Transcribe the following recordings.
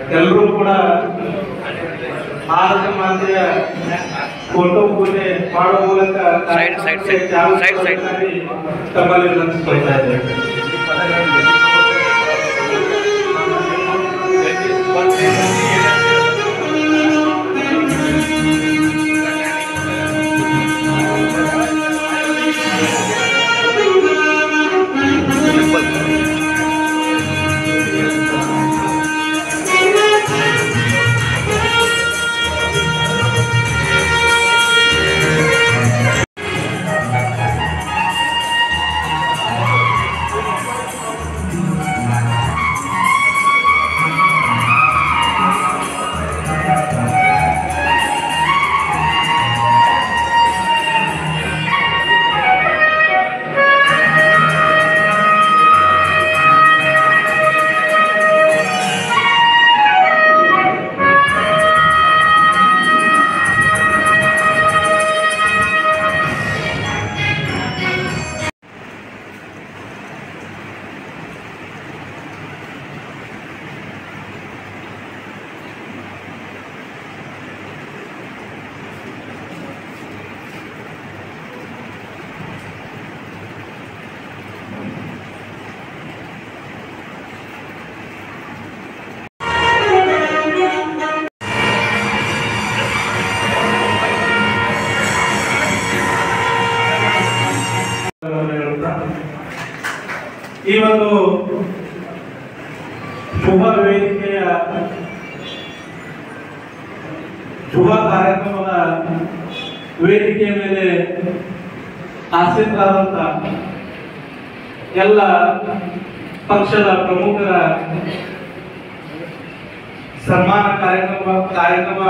ಎಲ್ಲರೂ ಕೂಡ ಆರೋಗ್ಯ ಮಾತೆಯ ಫೋಟೋ ಪೂಜೆ ಮಾಡುವ ಮೂಲಕ ತಮ್ಮಲ್ಲಿ ವಿನಂತಿಸ್ಕೊಳ್ತಾ ಇದ್ದೇವೆ. ಈ ಒಂದು ಶುಭ ವೇದಿಕೆಯ ಶುಭ ಕಾರ್ಯಕ್ರಮದ ವೇದಿಕೆಯ ಮೇಲೆ ಆಸೀನರಾದಂತ ಎಲ್ಲ ಪಕ್ಷದ ಪ್ರಮುಖರ ಸನ್ಮಾನ ಕಾರ್ಯಕ್ರಮ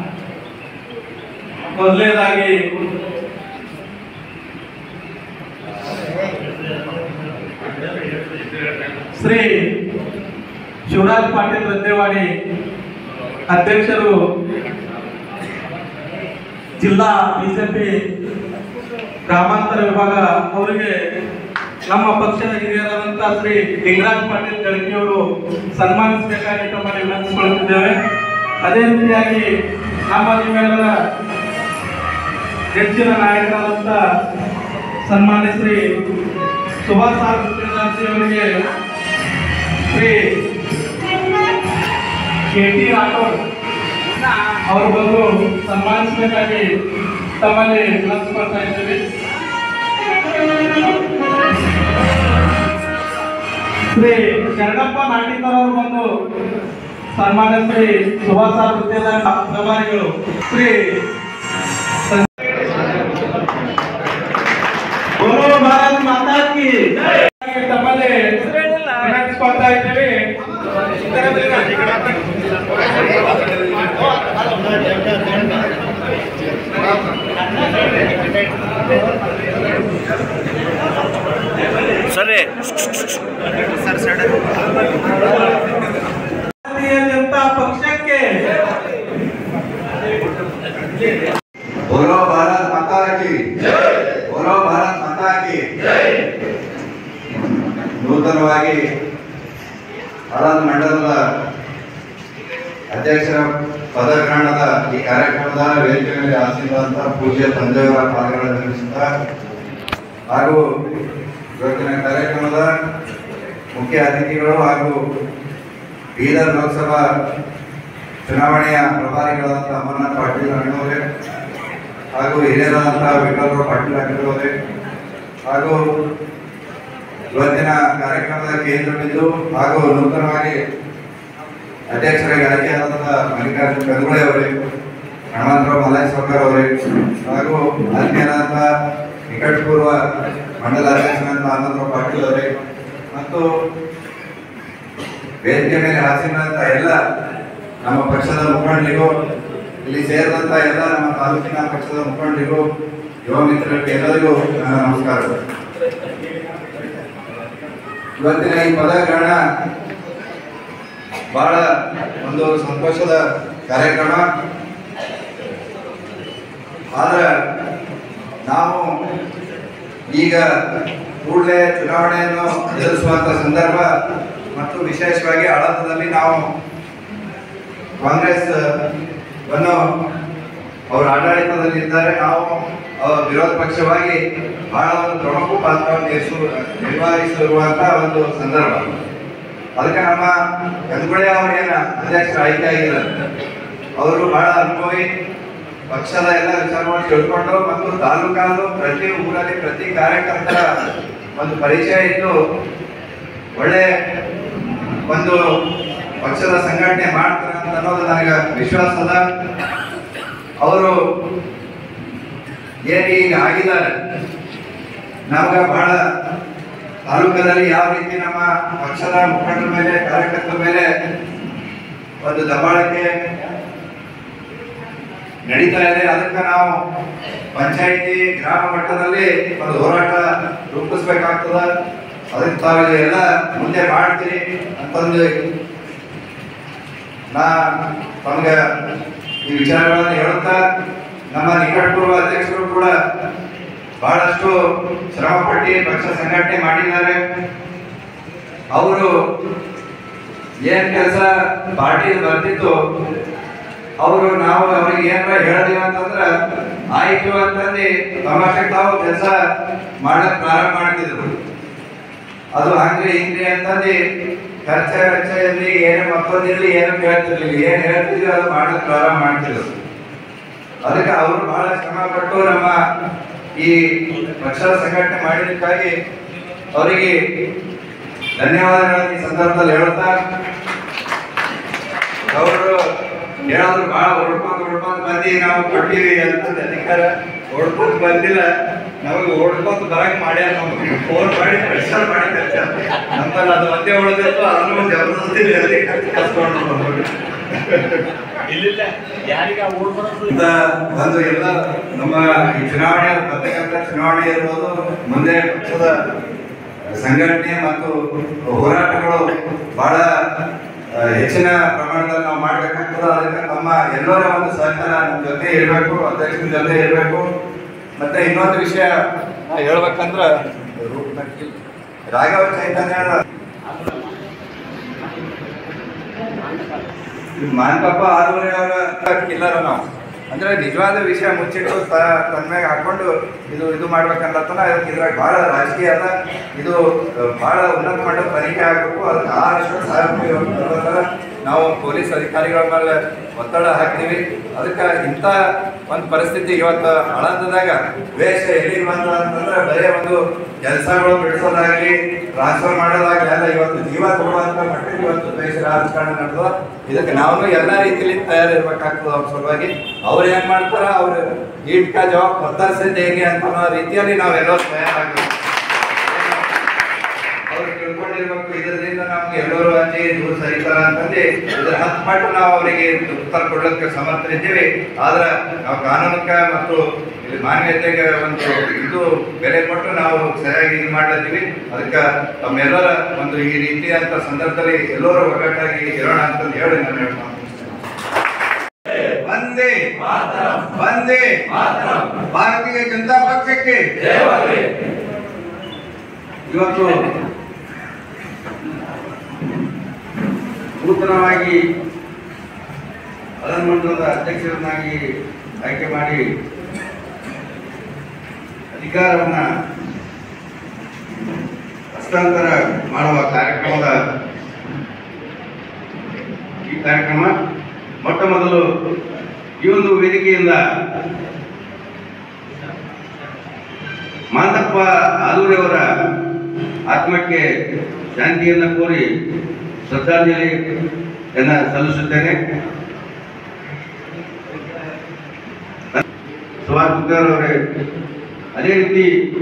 ಮೊದಲನೇದಾಗಿ ಶ್ರೀ ಶಿವರಾಜ್ ಪಾಟೀಲ್ ರದ್ದೇವಾಡಿ ಅಧ್ಯಕ್ಷರು, ಜಿಲ್ಲಾ ಬಿಜೆಪಿ ಗ್ರಾಮಾಂತರ ವಿಭಾಗ ಅವರಿಗೆ ನಮ್ಮ ಪಕ್ಷದ ಹಿರಿಯರಾದಂತಹ ಶ್ರೀ ಲಿಂಗರಾಜ್ ಪಾಟೀಲ್ ಜಳಕಿಯವರು ಸನ್ಮಾನಿಸಬೇಕಾಗಿ ತಮ್ಮಲ್ಲಿ ವಿನಂತಿಸಿಕೊಳ್ಳುತ್ತಿದ್ದೇವೆ. ಅದೇ ರೀತಿಯಾಗಿ ನಮ್ಮ ನಿಮ್ಮೆಲ್ಲರ ಹೆಚ್ಚಿನ ನಾಯಕರಾದಂಥ ಸನ್ಮಾನ್ಯ ಶ್ರೀ ಸುಭಾಷ್ ಅವರಿಗೆ ಶ್ರೀ ಕೆ.ಟಿ. ರಾಠೋಡ್ ಅವರು ಬಂದು ಸನ್ಮಾನಿಸಬೇಕಾಗಿ ತಮ್ಮಲ್ಲಿ ವಿನಂತಿಸಿಕೊಳ್ತಾ ಇದ್ದೇವೆ. ಶ್ರೀ ಶರಣಪ್ಪ ನಾಟಿಕರ್ ಅವರು ಬಂದು ಸನ್ಮಾನ್ಯ ಶ್ರೀ ಸುಭಾಷ್ ವೃತ್ತದ ಪ್ರಭಾರಿಗಳು ಶ್ರೀ ಬೋಲೋ ಭಾರತ್ ಮಾತಾ ಕಿ ತಮ್ಮಲ್ಲಿ ವಿನಂತಿಸಿಕೊಳ್ತಾ ಇದ್ದೇವೆ. ಭಾರತೀಯ ಜನತಾ ಪಕ್ಷಕ್ಕೆ बोलो भारत माता की जय, बोलो भारत माता की जय. ನೂತನವಾಗಿ ಆಳಂದ ಮಂಡಲದ ಅಧ್ಯಕ್ಷರ ಪದಗ್ರಹಣದ ಈ ಕಾರ್ಯಕ್ರಮದ ವೇದಿಕೆ ಮೇಲೆ ಆಸೀನರಾದಂತಹ ಪೂಜ್ಯ ತಂದೆಯವರ ಪಾದಗಳನ್ನು ನಿರ್ಮಿಸುತ್ತಾ ಹಾಗೂ ಇವತ್ತಿನ ಕಾರ್ಯಕ್ರಮದ ಮುಖ್ಯ ಅತಿಥಿಗಳು ಹಾಗೂ ಬೀದರ್ ಲೋಕಸಭಾ ಚುನಾವಣೆಯ ಪ್ರಭಾರಿಗಳಾದಂತಹ ಅಮರನಾಥ್ ಪಾಟೀಲ್ ಅಣ್ಣವರೇ ಹಾಗೂ ಹಿರಿಯರಾದಂತಹ ವಿಠಲರಾವ್ ಪಾಟೀಲ್ ಅಣ್ಣವರೇ ಹಾಗೂ ಇವತ್ತಿನ ಕಾರ್ಯಕ್ರಮದ ಕೇಂದ್ರ ಬಿಂದು ಹಾಗೂ ನೂತನವಾಗಿ ಅಧ್ಯಕ್ಷರಾಗಿ ಆಯ್ಕೆಯಾದಂತಹ ಮಲ್ಲಿಕಾರ್ಜುನ ಕದಗುಳೆ ಅವರೇ, ಹನುಮಂತರಾವ್ ಮಲಾಯಿ ಸಾವ್ಕರ್ ಅವರೇ ಹಾಗೂ ಆತ್ಮೀಯರಾದಂತಹ ನಿಕಟಪೂರ್ವ ಮಂಡಲ ಅಧ್ಯಕ್ಷರಾದಂತಹ ಆನಂದರಾವ್ ಪಾಟೀಲ್ ಅವರೇ ಮತ್ತು ವೇದಿಕೆ ಮೇಲೆ ಆಸೀನರಾದಂತಹ ಎಲ್ಲ ನಮ್ಮ ಪಕ್ಷದ ಮುಖಂಡರಿಗೂ, ಇಲ್ಲಿ ಸೇರಿದಂತ ಎಲ್ಲ ನಮ್ಮ ತಾಲೂಕಿನ ಪಕ್ಷದ ಮುಖಂಡರಿಗೂ, ಯುವ ಮಿತ್ರರಿಗೆ ಎಲ್ಲರಿಗೂ ನನ್ನ ನಮಸ್ಕಾರ. ಇವತ್ತಿನ ಈ ಪದಗ್ರಹಣ ಬಹಳ ಒಂದು ಸಂತೋಷದ ಕಾರ್ಯಕ್ರಮ. ಆದ್ರೆ ನಾವು ಈಗ ಕೂಡಲೇ ಚುನಾವಣೆಯನ್ನು ಎದುರಿಸುವಂತ ಸಂದರ್ಭ ಮತ್ತು ವಿಶೇಷವಾಗಿ ಆಳಂದದಲ್ಲಿ ನಾವು ಕಾಂಗ್ರೆಸ್ ವನ್ನು ಅವರು ಆಡಳಿತದಲ್ಲಿ ಇದ್ದಾರೆ. ನಾವು ವಿರೋಧ ಪಕ್ಷವಾಗಿ ಬಹಳ ಒಂದು ಪ್ರಮುಖ ಪಾತ್ರವನ್ನು ನಿರ್ವಹಿಸಿರುವಂತಹ ಒಂದು ಸಂದರ್ಭ. ಅದಕ್ಕೆ ನಮ್ಮ ಗಂಗುಳೆ ಅವರು ಏನು ಅಧ್ಯಕ್ಷರು ಆಯ್ಕೆ ಆಗಿದ್ದಾರೆ, ಅವರು ಬಹಳ ಅನುಭವಿ, ಪಕ್ಷದ ಎಲ್ಲ ವಿಚಾರವನ್ನು ತಿಳ್ಕೊಂಡು ಮತ್ತು ತಾಲೂಕಾದು ಪ್ರತಿ ಊರಲ್ಲಿ ಪ್ರತಿ ಕಾರ್ಯಕರ್ತರ ಒಂದು ಪರಿಚಯ ಇದ್ದು ಒಳ್ಳೆ ಒಂದು ಪಕ್ಷದ ಸಂಘಟನೆ ಮಾಡ್ತಾರೆ ಅಂತ ಅನ್ನೋದು ನನಗೆ ವಿಶ್ವಾಸ ಅದ. ಅವರು ಏನು ಈಗ ಆಗಿದ್ದಾರೆ, ನಮ್ಗೆ ಬಹಳ ತಾಲೂಕದಲ್ಲಿ ಯಾವ ರೀತಿ ನಮ್ಮ ಪಕ್ಷದ ಮುಖಂಡರ ಮೇಲೆ ಕಾರ್ಯಕರ್ತರ ಮೇಲೆ ಒಂದು ದಬ್ಬಾಳಿಕೆ ನಡೀತಾ ಇದೆ. ಅದಕ್ಕೆ ನಾವು ಪಂಚಾಯಿತಿ ಗ್ರಾಮ ಮಟ್ಟದಲ್ಲಿ ಒಂದು ಹೋರಾಟ ರೂಪಿಸ್ಬೇಕಾಗ್ತದ. ಅದಕ್ಕೆ ತಾವು ಎಲ್ಲ ಮುಂದೆ ಮಾಡ್ತೀರಿ ಅಂತಂದು ತಮಗೆ ಈ ವಿಚಾರಗಳನ್ನು ಹೇಳುತ್ತಾ, ನಮ್ಮ ನಿಕಟಪೂರ್ವ ಅಧ್ಯಕ್ಷರು ಕೂಡ ಬಹಳಷ್ಟು ಶ್ರಮಪಟ್ಟು ಪಕ್ಷ ಸಂಘಟನೆ ಮಾಡಿದ್ದಾರೆ. ಅವರು ಏನ್ ಕೆಲಸ ಪಾರ್ಟಿ ಬರ್ತಿತ್ತು, ನಾವು ಅವ್ರಿಗೆ ಏನಾರ ಹೇಳಿದೀವಿ ಅಂತಂದ್ರ ಆಯ್ತು ಅಂತಂದು ತಮಾಷೆ ತಾವು ಕೆಲಸ ಮಾಡಕ್ ಪ್ರಾರಂಭ ಮಾಡ್ತಿದ್ರು. ಅದು ಹಂಗ್ರಿ ಹಿಂಗ್ರಿ ಅಂತಂದು ಖರ್ಚ ಇರ್ಲಿ, ಏನು ಮತ್ತೊಂದಿರ್ಲಿ, ಏನು ಕೇಳ್ತಿರ್ಲಿಲ್ಲ, ಏನ್ ಹೇಳ್ತಿದ್ವಿ ಅದು ಮಾಡಕ್ ಪ್ರಾರಂಭ ಮಾಡ್ತಿದ್ರು. ಅದಕ್ಕೆ ಅವರು ಬಹಳ ಶ್ರಮ ಪಟ್ಟು ನಮ್ಮ ಈ ಪಕ್ಷದ ಸಂಘಟನೆ ಮಾಡಿದ್ದಕ್ಕಾಗಿ ಅವರಿಗೆ ಧನ್ಯವಾದಗಳನ್ನು ಈ ಸಂದರ್ಭದಲ್ಲಿ ಹೇಳುತ್ತಾ, ಅವರು ಹೇಳೋದ್ರು ಬಹಳ ಓಡ್ಕೊಂಡು ಬಂದು ನಾವು ಕೊಟ್ಟಿವಿ ಅಂತಂದು ಅಧಿಕಾರ ಓಡ್ಕೊಂಡು ಬಂದಿಲ್ಲ, ನಮಗೆ ಓಡ್ಕೊಂಡು ಬರಕ್ ಮಾಡ್ಯಾರ. ನಮ್ಗೆ ಫೋನ್ ಮಾಡಿ ಪ್ರೆಷರ್ ಮಾಡಿ ಖರ್ಚು ನಮ್ಮಲ್ಲಿ ಅದು ಒಂದೇ ಉಳಿದಿತ್ತು, ಅದನ್ನು ಜಬರ್ದಸ್ತಿ ಕಸ್ಕೊಂಡು ಒಂದು ಎಲ್ಲ ನಮ್ಮ ಈ ಚುನಾವಣೆ ಬರ್ತಕ್ಕಂಥ ಚುನಾವಣೆ ಇರ್ಬೋದು, ಮುಂದೆ ಪಕ್ಷದ ಸಂಘಟನೆ ಮತ್ತು ಹೋರಾಟಗಳು ಬಹಳ ಹೆಚ್ಚಿನ ಪ್ರಮಾಣದಲ್ಲಿ ನಾವು ಮಾಡ್ಬೇಕಾಗ್ತದೆ. ಅದಕ್ಕೆ ನಮ್ಮ ಎಲ್ಲರ ಒಂದು ಸಹಕಾರ ನಮ್ಮ ಜೊತೆ ಇರಬೇಕು, ಅಧ್ಯಕ್ಷರ ಜೊತೆ ಇರಬೇಕು. ಮತ್ತೆ ಇನ್ನೊಂದು ವಿಷಯ ಹೇಳ್ಬೇಕಂದ್ರ, ರಾಘವ ಚೈತನ್ಯ ಮಾನ್ಕಪ್ಪ ಆರೂರೇ ಅವರ ಕಿಲ್ಲರ ನಾವು ಅಂದ್ರೆ ನಿಜವಾದ ವಿಷಯ ಮುಚ್ಚಿಟ್ಟು ತನ್ಮ್ಯಾಗ ಹಾಕೊಂಡು ಇದು ಮಾಡ್ಬೇಕನ್ನತ್ತನ. ಇದ್ರಾಗ ಬಹಳ ರಾಜಕೀಯ ಅದ, ಇದು ಬಹಳ ಉನ್ನತ ಮಟ್ಟದ ತನಿಖೆ ಆಗಬೇಕು. ಅದಕ್ಕೆ ಆ ನಾವು ಪೊಲೀಸ್ ಅಧಿಕಾರಿಗಳ ಮೇಲೆ ಒತ್ತಡ ಹಾಕ್ತೀವಿ. ಅದಕ್ಕೆ ಇಂಥ ಒಂದು ಪರಿಸ್ಥಿತಿ ಇವತ್ತು ಹಳದಾಗ ವೇಷ ಎಲ್ಲಿ ಬಂದ ಅಂತಂದ್ರೆ ಬರೀ ಒಂದು ಕೆಲಸಗಳು ಬಿಡಿಸೋದಾಗ್ಲಿ, ಟ್ರಾನ್ಸ್ಫರ್ ಮಾಡೋದಾಗ್ಲಿ ಎಲ್ಲ ಇವತ್ತು ಜೀವ ಕೊಡುವಂತ ಮಟ್ಟಿಗೆ ಇವತ್ತು ದ್ವೇಷ ರಾಜಕಾರಣ ನಡೆದ. ಇದಕ್ಕೆ ನಾವು ಎಲ್ಲ ರೀತಿಯಲ್ಲಿ ತಯಾರಿರ್ಬೇಕಾಗ್ತದೆ. ಅವ್ರ ಸಲುವಾಗಿ ಅವ್ರು ಏನ್ ಮಾಡ್ತಾರ, ಅವ್ರು ಈಟ್ಕ ಜವಾಬ್ ಬದಲಿಸಿದ್ದು ಹೇಗೆ ಅಂತ ಅನ್ನೋ ರೀತಿಯಲ್ಲಿ ನಾವೆಲ್ಲರೂ ತಯಾರಾಗಬೇಕು. ಅವ್ರು ತಿಳ್ಕೊಂಡಿರ್ಬೇಕು, ಇದರಿಂದ ನಮ್ಗೆ ಎಲ್ಲರೂ ಅಂಜಿ ದೂರ ಸರಿತಾರ ಅಂತಂದು ಇದ್ರ 10 ಪಟ್ಟು ನಾವು ಅವರಿಗೆ ಉತ್ತರ ಕೊಡಲಿಕ್ಕೆ ಸಮರ್ಥರಿದ್ದೀವಿ. ಆದ್ರೆ ನಾವು ಕಾನೂನಕ್ಕೆ ಮತ್ತು ಮಾನವೀಯತೆಗೆ ಒಂದು ಬೆಲೆ ಕೊಟ್ಟು ನಾವು ಸರಿಯಾಗಿ ಇದು ಮಾಡ್ಲತ್ತೀವಿ. ಅದಕ್ಕೆ ತಮ್ಮೆಲ್ಲರ ಒಂದು ಈ ರೀತಿಯಂತ ಸಂದರ್ಭದಲ್ಲಿ ಎಲ್ಲರೂ ಒಗ್ಗಟ್ಟಾಗಿ ಇರೋಣ ಅಂತಂದು ಹೇಳಿ ನಾನು ಹೇಳ್ತೀನಿ. ವಂದೇ ವಂದೇ ಭಾರತೀಯ ಜನತಾ ಪಕ್ಷಕ್ಕೆ ಇವತ್ತು ನೂತನವಾಗಿ ಪ್ರಧಾನಮಂತ್ರಿಗಳ ಅಧ್ಯಕ್ಷರನ್ನಾಗಿ ಆಯ್ಕೆ ಮಾಡಿ ಅಧಿಕಾರವನ್ನು ಹಸ್ತಾಂತರ ಮಾಡುವ ಈ ಕಾರ್ಯಕ್ರಮ ಮೊಟ್ಟ ಮೊದಲು ಈ ಒಂದು ವೇದಿಕೆಯಿಂದ ಮಾಂತಪ್ಪ ಆಲೂರಿ ಅವರ ಆತ್ಮಕ್ಕೆ ಶಾಂತಿಯನ್ನು ಕೋರಿ ಶ್ರದ್ಧಾಂಜಲಿಯನ್ನು ಸಲ್ಲಿಸುತ್ತೇನೆ. ಸುಭಾಷ್ ಗುತ್ತೇದಾರ್ ಅವರೇ, ಅದೇ ರೀತಿ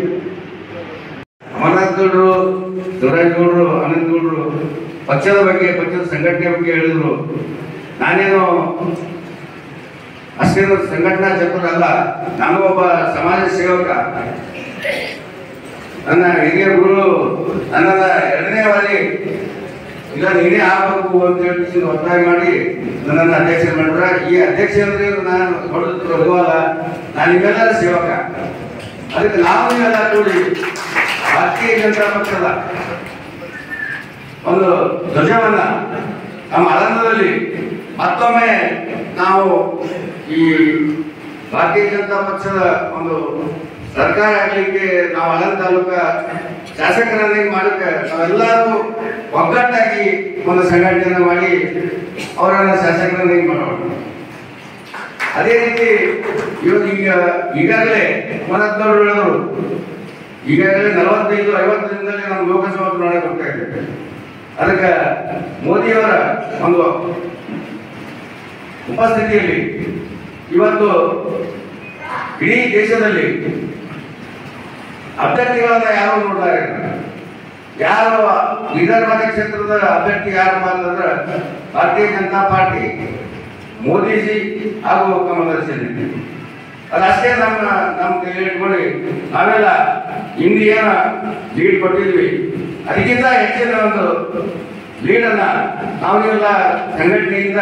ಅಮರನಾಥ್ ಗೌಡರು, ಶಿವರಾಜ್ ಗೌಡರು, ಅನಂತ್ ಗೌಡರು ಪಕ್ಷದ ಬಗ್ಗೆ, ಪಕ್ಷದ ಸಂಘಟನೆ ಬಗ್ಗೆ ಹೇಳಿದ್ರು. ನಾನೇನು ಅಷ್ಟೇನು ಸಂಘಟನಾ ಚತುರ ಅಲ್ಲ, ನಾನು ಒಬ್ಬ ಸಮಾಜ ಸೇವಕ. ನನ್ನ ಹಿರಿಯ ಗುರು ನನ್ನದ 2ನೇ ಬಾರಿ ಇಲ್ಲ ನೀನೇ ಆಗಬೇಕು ಅಂತ ಹೇಳಿ ಒತ್ತಾಯ ಮಾಡಿ ನನ್ನನ್ನು ಅಧ್ಯಕ್ಷ ಮಾಡಿದ್ರ. ಈ ಅಧ್ಯಕ್ಷ ಅಂದ್ರೆ ನಾನು ಹೊಡೆದು ಹೋಗಲ್ಲ, ನಾನು ನಿಮ್ಮೆಲ್ಲರ ಸೇವಕ. ಅದಕ್ಕೆ ನಾವು ನೀವೆಲ್ಲ ಕೂಡಿ ಭಾರತೀಯ ಜನತಾ ಪಕ್ಷದ ಒಂದು ಧ್ವಜವನ್ನ ನಮ್ಮ ಆನಂದದಲ್ಲಿ ಮತ್ತೊಮ್ಮೆ ನಾವು ಈ ಭಾರತೀಯ ಜನತಾ ಪಕ್ಷದ ಒಂದು ಸರ್ಕಾರ ಆಗಲಿಕ್ಕೆ ನಾವು ಹಲವು ತಾಲೂಕ ಶಾಸಕರನ್ನಾಗಿ ಮಾಡಕ್ಕೆ ನಾವೆಲ್ಲರೂ ಒಗ್ಗಟ್ಟಾಗಿ ಒಂದು ಸಂಘಟನೆಯನ್ನು ಮಾಡಿ ಅವರನ್ನು ಶಾಸಕರನ್ನಾಗಿ ಮಾಡೋಣ. ಅದೇ ರೀತಿ ಇವತ್ತು ಈಗಾಗಲೇ ಮನದವರು ಹೇಳಿದರು, ಈಗಾಗಲೇ 45-50 ದಿನದಲ್ಲಿ ನಾವು ಲೋಕಸಭಾ ಚುನಾವಣೆ ಬರ್ತಾ ಇದ್ದೇವೆ. ಅದಕ್ಕೆ ಮೋದಿಯವರ ಒಂದು ಉಪಸ್ಥಿತಿಯಲ್ಲಿ ಇವತ್ತು ಇಡೀ ದೇಶದಲ್ಲಿ ಅಭ್ಯರ್ಥಿಗಳನ್ನ ಯಾರು ನೋಡ್ತಾ ಇದ್ದಾರೆ, ಯಾರು ವಿಧಾನಸಭಾ ಕ್ಷೇತ್ರದ ಅಭ್ಯರ್ಥಿ ಯಾರಪ್ಪ ಅಂತಂದ್ರೆ ಭಾರತೀಯ ಜನತಾ ಪಾರ್ಟಿ, ಮೋದಿಜಿ ಹಾಗೂ ಕಮಲದರ್ಶನ್. ಅದಷ್ಟೇ ನಮ್ಮ ಕೈಯಲ್ಲಿ ಇಟ್ಕೊಂಡು ನಾವೆಲ್ಲ ಇಂಡಿಯನ್ ಲೀಡ್ ಕೊಟ್ಟಿದ್ವಿ. ಅದಕ್ಕಿಂತ ಹೆಚ್ಚಿನ ಒಂದು ಲೀಡನ್ನ ನಾವೆಲ್ಲ ಸಂಘಟನೆಯಿಂದ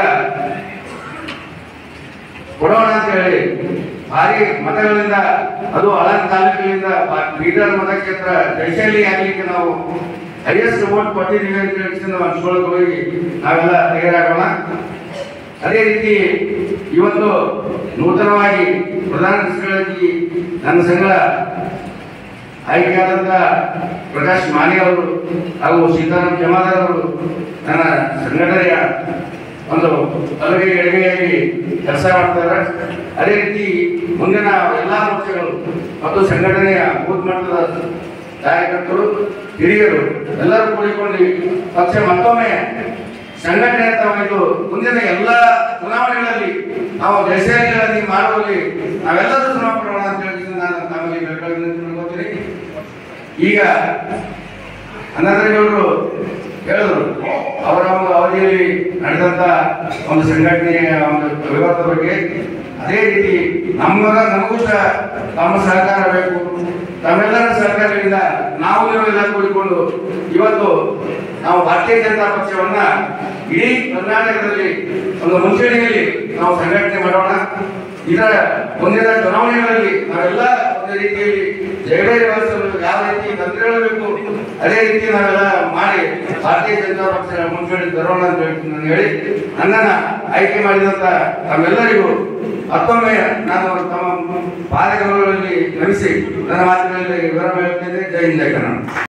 ಕೊಡೋಣ ಅಂತ ಹೇಳಿ ಭಾರಿ ಮತಗಳಿಂದ, ಅದು ಹಲವು ತಾಲೂಕಿನಿಂದ ಬೀದರ್ ಮತಕ್ಷೇತ್ರ ಜೈಶಾಲಿ ಆಗ್ಲಿಕ್ಕೆ ನಾವು ಹೈಯೆಸ್ಟ್ ವೋಟ್ ಕೊಟ್ಟಿದ್ದೀವಿ ಅಂತ ಹೇಳಿ ನಾವು ಅನ್ಸ್ಕೊಳಕ್ ಹೋಗಿ ನಾವೆಲ್ಲ ತಯಾರಾಗೋಣ. ಅದೇ ರೀತಿ ಇವತ್ತು ನೂತನವಾಗಿ ಪ್ರಧಾನ ಕಾರ್ಯದರ್ಶಿಗಳಾಗಿ ನನ್ನ ಸಂಘ ಆಯ್ಕೆಯಾದಂಥ ಪ್ರಕಾಶ್ ಮಾನೆ ಅವರು ಹಾಗೂ ಸೀತಾರಾಮ್ ಜಮಾದಾರ್ ಅವರು ನನ್ನ ಸಂಘಟನೆಯ ಒಂದು ಅಲುಗೈ ಎಡಗೈಯಾಗಿ ಕೆಲಸ ಮಾಡ್ತಾರೆ. ಅದೇ ರೀತಿ ಮುಂದಿನ ಎಲ್ಲ ಮೋರ್ಚಾಗಳು ಮತ್ತು ಸಂಘಟನೆಯ ಬೂತ್ ಮಟ್ಟದ ಕಾರ್ಯಕರ್ತರು, ಹಿರಿಯರು ಎಲ್ಲರೂ ಕೂಡಿಕೊಂಡು ಪಕ್ಷ ಮತ್ತೊಮ್ಮೆ ಸಂಘಟನೆ ಅಂತ ಇದು ಮುಂದಿನ ಎಲ್ಲ ಚುನಾವಣೆಗಳಲ್ಲಿ ನಾವು ಜಯಶಾಲಿಗಳಲ್ಲಿ ಮಾಡುವಲ್ಲಿ ನಾವೆಲ್ಲರೂ ಶ್ರಮ ಪಡೋಣ ಅಂತ ಹೇಳಿ ನಾನು ತಮಗೆ ತಿಳ್ಕೊತೀನಿ. ಈಗ ಅಣ್ಣಾದರಗೌಡರು ಹೇಳಿದ್ರು ಅವರ ಒಂದು ಅವಧಿಯಲ್ಲಿ ನಡೆದಂತ ಒಂದು ಸಂಘಟನೆಯ ಒಂದು ವಿವಾದದ ಬಗ್ಗೆ. ಅದೇ ರೀತಿ ನಮಗೂ ಸಹ ತಮ್ಮ ಸಹಕಾರ ಬೇಕು. ತಮ್ಮೆಲ್ಲರ ಸಹಕಾರದಿಂದ ನಾವು ನೀವೆಲ್ಲ ಕೂಡಿಕೊಂಡು ಇವತ್ತು ನಾವು ಭಾರತೀಯ ಜನತಾ ಪಕ್ಷವನ್ನ ಇಡೀ ಕರ್ನಾಟಕದಲ್ಲಿ ಒಂದು ಮುಂಚೂಣಿಯಲ್ಲಿ ನಾವು ಸಂಘಟನೆ ಮಾಡೋಣ. ಇದರ ಮುಂದಿನ ಚುನಾವಣೆಗಳಲ್ಲಿ ನಾವೆಲ್ಲ ಒಂದು ರೀತಿಯಲ್ಲಿ ಜಯಗಳಿಸಲು ಯಾವ ರೀತಿ ತಂತ್ರಗಳು ಅದೇ ರೀತಿ ನಾವೆಲ್ಲ ಮಾಡಿ ಭಾರತೀಯ ಜನತಾ ಪಕ್ಷ ಮುಂಚೂಣಿ ತರೋಣ ಅಂತ ನಾನು ಹೇಳಿ ನನ್ನನ್ನ ಆಯ್ಕೆ ಮಾಡಿದಂತ ತಮ್ಮೆಲ್ಲರಿಗೂ ಮತ್ತೊಮ್ಮೆ ನಾನು ತಮ್ಮ ಪಾದಗಳಲ್ಲಿ ನಮಿಸಿ ನನ್ನ ಮಾತುಗಳಲ್ಲಿ ವಿವರ ಹೇಳುತ್ತೇನೆ. ಜೈ ಹಿಂದ್, ಜೈ ಕರ್ನಾಟಕ.